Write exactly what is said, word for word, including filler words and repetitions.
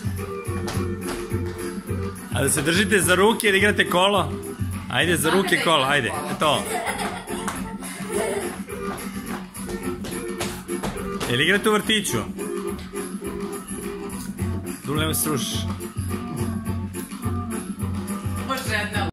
A da se držite za ruke jer igrate kolo? Ajde, za ruke kolo, ajde, to. Jel igrate u vrtiću? Dule, nemoj se srušiš.